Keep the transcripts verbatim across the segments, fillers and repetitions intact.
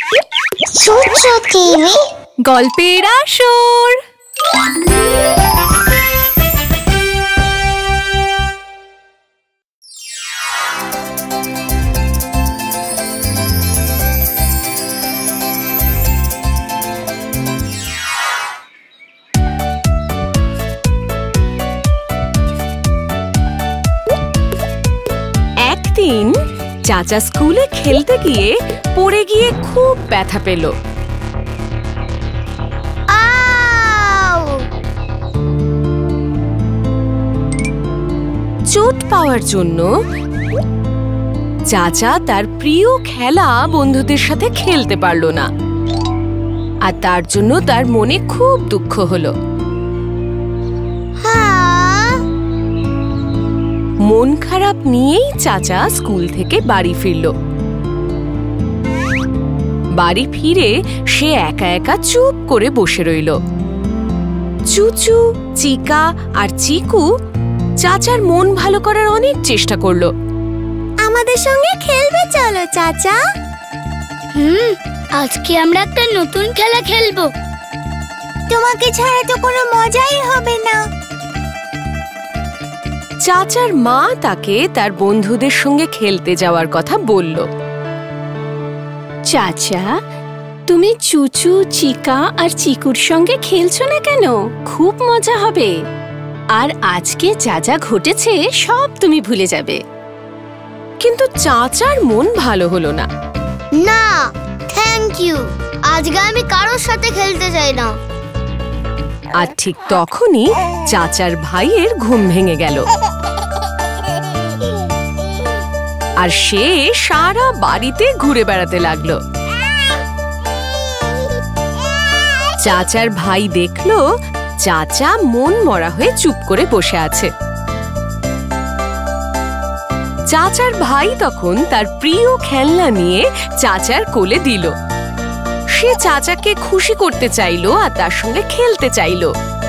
চুচু টিভি গল্পের আসর। একদিন চাচা স্কুলে খেলতে গিয়ে পড়ে গিয়ে খুব ব্যথা পেল। চোট পাওয়ার জন্য চাচা তার প্রিয় খেলা বন্ধুদের সাথে খেলতে পারল না, আর তার জন্য তার মনে খুব দুঃখ হলো। মন খারাপ নিয়েই চাচা স্কুল থেকে বাড়ি ফিরল। বাড়ি ফিরে সে একা একা চুপ করে বসে রইল। চুচু, চিকা আর চিকু চাচার মন ভালো করার অনেক চেষ্টা করলো। আমাদের সঙ্গে খেলবে চলো চাচা। হুম, আজকে আমরা একটা নতুন খেলা খেলবো। তোমাকে ছাড়া তো কোনো মজাই হবে না। চাচার মা তাকে তার বন্ধুদের সঙ্গে খেলতে যাওয়ার কথা বলল। চাচা, তুমি চুচু, চিকা আর চিকুর সঙ্গে খেলছো না কেন? খুব মজা হবে, আর আজকে যা যা ঘটেছে সব তুমি ভুলে যাবে। কিন্তু চাচার মন ভালো হলো না। না, থ্যাংক ইউ, আজকে আমি কারোর সাথে খেলতে চাই না। আর ঠিক তখনই চাচার ভাইয়ের ঘুম ভেঙে গেল, আর সে সারা বাড়িতে ঘুরে বেড়াতে লাগলো। চাচার ভাই দেখলো চাচা মন মরা হয়ে চুপ করে বসে আছে। চাচার ভাই তখন তার প্রিয় খেলনা নিয়ে চাচার কোলে দিল। সে চাচাকে খুশি করতে চাইলো আর তার সঙ্গে খেলতে চাইলো,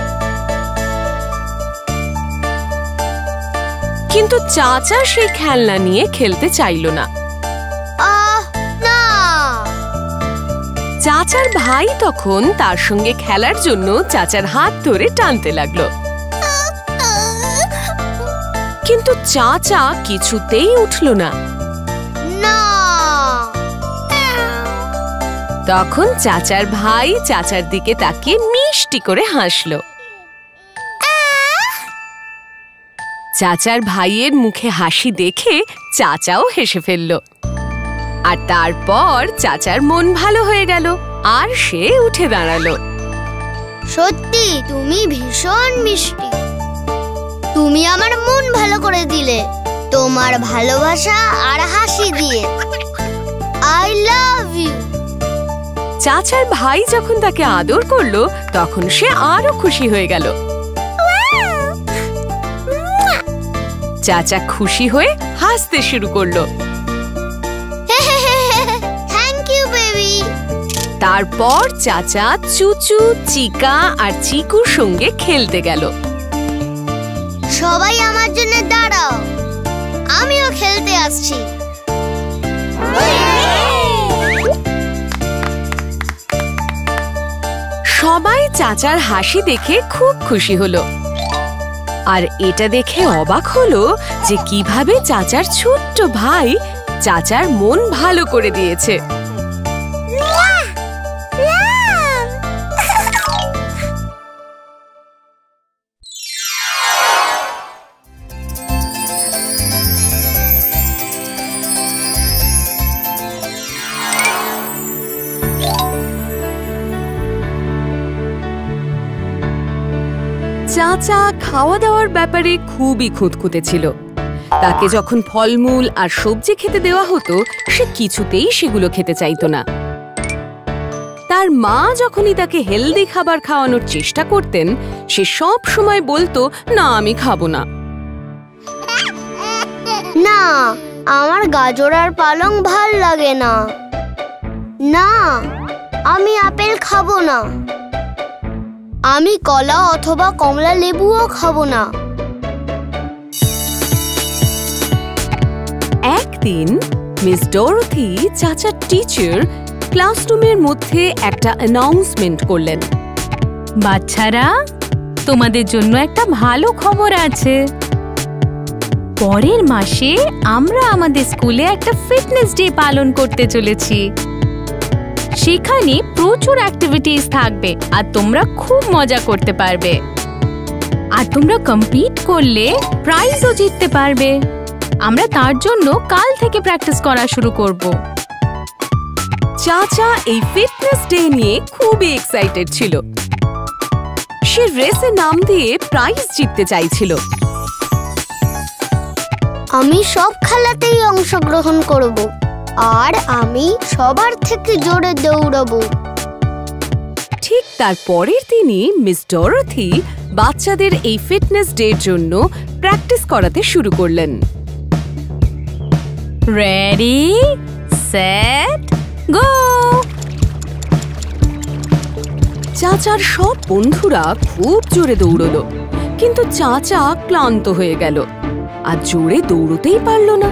কিন্তু চাচা সেই খেলনা নিয়ে খেলতে চাইলো না। চাচার ভাই তখন তার সঙ্গে খেলার জন্য চাচার হাত ধরে টানতে লাগলো, কিন্তু চাচা কিছুতেই উঠল না। তখন চাচার ভাই চাচার দিকে তাকিয়ে মিষ্টি করে হাসলো। চাচার ভাইয়ের মুখে হাসি দেখে চাচাও হেসে ফেলল, আর তারপর চাচার মন ভালো হয়ে গেল আর সে উঠে দাঁড়ালো। সত্যি তুমি ভীষণ মিষ্টি, তুমি আমার মন ভালো করে দিলে তোমার ভালোবাসা আর হাসি দিয়ে। I love you. চাচার ভাই যখন তাকে আদর করলো তখন সে আরো খুশি হয়ে গেল। চাচা খুশি হয়ে হাসতে শুরু করলো। Thank you baby. তারপর চাচা চুচু, চিকা আর চিকুর সঙ্গে খেলতে গেল। সবাই আমার জন্য দাঁড়াও, আমিও খেলতে আসছি। সবাই চাচার হাসি দেখে খুব খুশি হলো, আর এটা দেখে অবাক হলো যে কিভাবে চাচার ছোট্ট ভাই চাচার মন ভালো করে দিয়েছে। চাচা খাওয়া দাওয়ার ব্যাপারে খুবই খুঁতখুঁতে ছিল। তাকে যখন ফলমূল আর সবজি খেতে দেওয়া হতো সে কিছুতেই সেগুলো খেতে চাইতো না। তার মা যখনই তাকে হেলদি খাবার খাওয়ানোর চেষ্টা করতেন সে সব সময় বলতো, না আমি খাবো না। না, আমার গাজর আর পালং ভাল লাগে না। না, আমি আপেল খাবো না। আমি কলা অথবা কমলা লেবুও খাবো না। একদিন মিস ডরোথি চাচার টিচার ক্লাসরুমের মধ্যে একটা অ্যানাউন্সমেন্ট করলেন। বাচ্চারা, তোমাদের জন্য একটা ভালো খবর আছে। পরের মাসে আমরা আমাদের স্কুলে একটা ফিটনেস ডে পালন করতে চলেছি। সেখানে প্রচুর অ্যাক্টিভিটিস থাকবে আর তোমরা খুব মজা করতে পারবে। আর তোমরা কম্পিট করলে প্রাইজও জিততে পারবে। আমরা তার জন্য কাল থেকে প্র্যাকটিস করা শুরু করব। চাচা এই ফিটনেস ডে নিয়ে খুবই এক্সাইটেড ছিল। সে রেসে নাম দিয়ে প্রাইজ জিততে চাইছিল। আমি সব খেলাতেই অংশগ্রহণ করব আর আমি সবার থেকে জোরে দৌড়াবো। ঠিক তার পরের দিনই মিস ডরোথি বাচ্চাদের এই ফিটনেস ডের জন্য প্র্যাকটিস করাতে শুরু করলেন। Ready, set, go! চাচার সব বন্ধুরা খুব জোরে দৌড়লো, কিন্তু চাচা ক্লান্ত হয়ে গেল আর জোরে দৌড়তেই পারল না।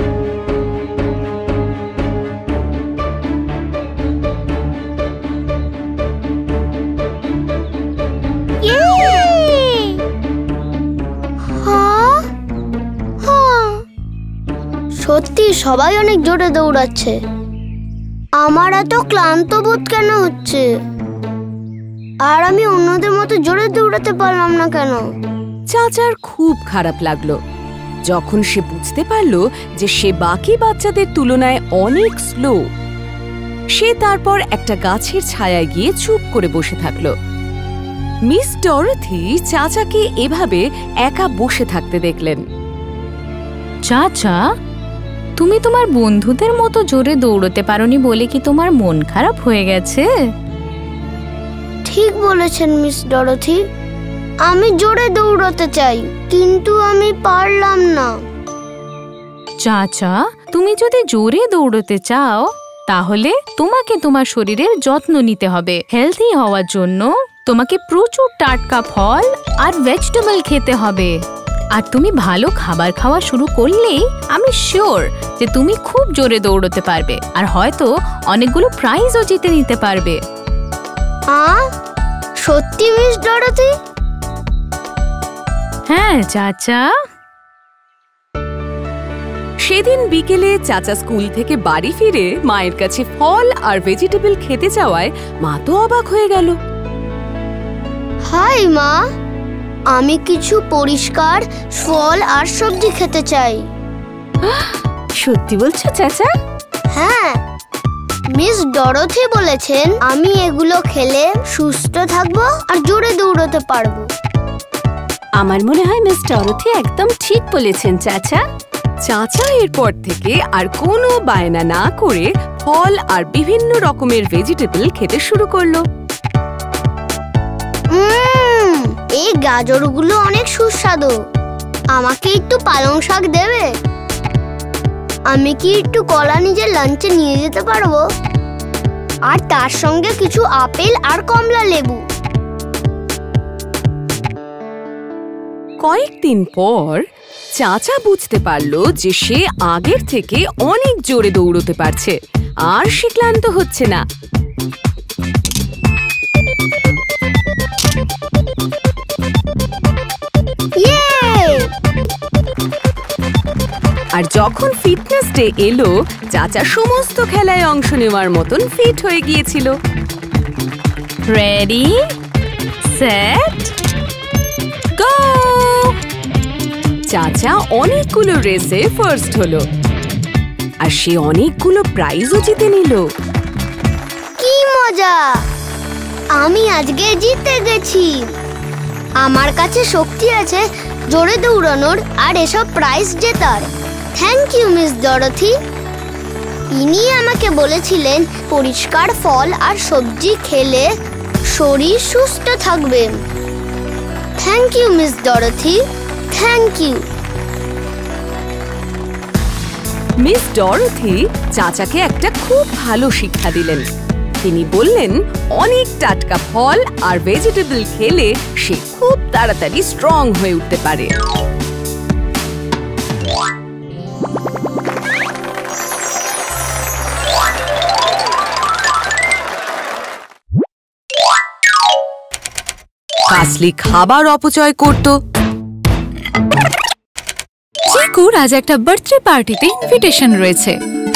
সত্যি সবাই অনেক জোরে দৌড়াচ্ছে। আমার এত ক্লান্ত বোধ কেন হচ্ছে? আর আমি অন্যদের মতো জোরে দৌড়াতে পারলাম না কেন? চাচার খুব খারাপ লাগলো যখন সে বুঝতে পারল যে সে বাকি বাচ্চাদের তুলনায় অনেক স্লো। সে তারপর একটা গাছের ছায়ায় গিয়ে চুপ করে বসে থাকল। মিস ডরোথি চাচাকে এভাবে একা বসে থাকতে দেখলেন। চাচা, তুমি তোমার বন্ধুদের মতো জোরে দৌড়তে পারোনি বলে কি তোমার মন খারাপ হয়ে গেছে? ঠিক বলেছেন মিস ডরোথি, আমি জোরে দৌড়াতে চাই কিন্তু আমি পারলাম না। চাচা, তুমি যদি জোরে দৌড়তে চাও তাহলে তোমাকে তোমার শরীরের যত্ন নিতে হবে। হেলদি হওয়ার জন্য তোমাকে প্রচুর টাটকা ফল আর ভেজিটেবল খেতে হবে। আর তুমি ভালো খাবার খাওয়া শুরু করলেই আমি শিওর যে তুমি খুব জোরে দৌড়তে পারবে আর হয়তো অনেকগুলো প্রাইজও জিতে নিতে পারবে। হ্যাঁ, সত্যি মিস ডরোথি? হ্যাঁ চাচা। সেদিন বিকেলে চাচা স্কুল থেকে বাড়ি ফিরে মায়ের কাছে ফল আর ভেজিটেবল খেতে চাওয়ায় মা তো অবাক হয়ে গেল। হাই মা, আমি কিছু পরিষ্কার ফল আর সবজি খেতে চাই। সত্যি বলছো চাচা? হ্যাঁ, মিস ডরোথি বলেছেন আমি এগুলো খেলে সুস্থ থাকবো আর জোরে দৌড়তে পারবো। আমার মনে হয় মিস ডরোথি একদম ঠিক বলেছেন চাচা। চাচা এরপর থেকে আর কোনো বায়না না করে ফল আর বিভিন্ন রকমের ভেজিটেবল খেতে শুরু করলো। উম, এই গাজরগুলো অনেক সুস্বাদু। আমাকে একটু পালং শাক দেবে? আমি কি একটু কলা নিজের লাঞ্চে নিয়ে যেতে পারবো? আর তার সঙ্গে কিছু আপেল আর কমলা লেবু। কয়েকদিন পর চাচা বুঝতে পারল যে সে আগের থেকে অনেক জোরে দৌড়তে পারছে আর সে ক্লান্ত হচ্ছে না। আর যখন ফিটনেস ডে এলো, চাচা সমস্ত খেলায় অংশ নেওয়ার মতন ফিট হয়ে গিয়েছিল। Ready, set, go! চাচা অনেকগুলো রেসে ফার্স্ট হলো আর সে অনেকগুলো প্রাইজও জিতে নিল। কি মজা! আমি আজকে জিতে গেছি। আমার কাছে শক্তি আছে জোরে দৌড়ানোর আর এসব প্রাইজ জেতার। Thank you miss Dorothy. ইনি আমাকে বলেছিলেন পরিষ্কার ফল আর সবজি খেলে শরীর সুস্থ থাকবে। Thank you miss Dorothy, thank you. Miss Dorothy চাচাকে একটা খুব ভালো শিক্ষা দিলেন। তিনি বললেন অনেক টাটকা ফল আর ভেজিটেবল খেলে সে খুব তাড়াতাড়ি স্ট্রং হয়ে উঠতে পারে। কাসলি খাবার অপচয় করত। চিকুর আজ একটা বার্থডে পার্টিতে ইনভিটেশন রয়েছে।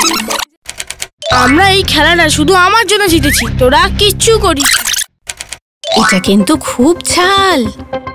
আমরা এই খেলাটা শুধু আমার জন্য জিতেছি, তোরা কিচ্ছু করিস। এটা কিন্তু খুব ঝাল।